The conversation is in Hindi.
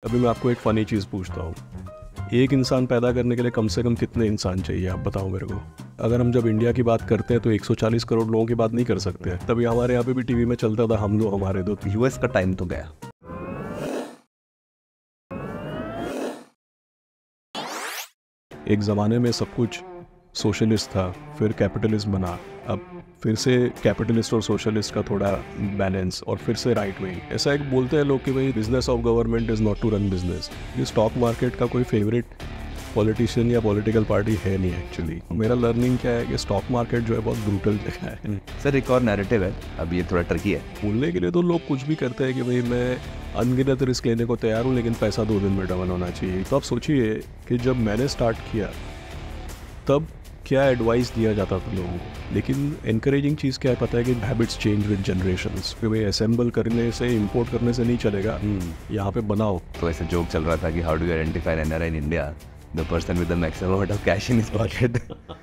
अभी मैं आपको एक फ़नी चीज़ पूछता हूँ, एक इंसान पैदा करने के लिए कम से कम कितने इंसान चाहिए, आप बताओ मेरे को। अगर हम जब इंडिया की बात करते हैं तो 140 करोड़ लोगों की बात नहीं कर सकते हैं। तभी हमारे यहाँ पे भी टीवी में चलता था हम दो हमारे दो। यूएस का टाइम तो गया। एक ज़माने में सब कुछ सोशलिस्ट था, फिर कैपिटलिस्ट बना, अब फिर से कैपिटलिस्ट और सोशलिस्ट का थोड़ा बैलेंस, और फिर से राइट विंग। ऐसा एक बोलते हैं लोग कि भाई business of government is not to run business. ये स्टॉक मार्केट का कोई फेवरेट पॉलिटिशियन या पॉलिटिकल पार्टी है नहीं एक्चुअली। मेरा लर्निंग क्या है कि स्टॉक मार्केट जो है बहुत ब्रूटल जगह है। सर एक और नैरेटिव है, अब ये थोड़ा ट्रिकी है। बोलने के लिए तो लोग कुछ भी करते हैं कि भाई मैं अनगिनत रिस्क लेने को तैयार हूँ, लेकिन पैसा 2 दिन में डबल होना चाहिए। तो आप सोचिए कि जब मैंने स्टार्ट किया तब क्या एडवाइस दिया जाता था लोगों को। लेकिन एनकरेजिंग चीज़ क्या है पता है कि हैबिट्स चेंज विद जनरेशंस। कि भाई असेंबल करने से, इंपोर्ट करने से नहीं चलेगा, यहाँ पे बनाओ। तो ऐसे जोक चल रहा था कि how do you identify an N R I in India, the person with the maximum amount of cash in his pocket.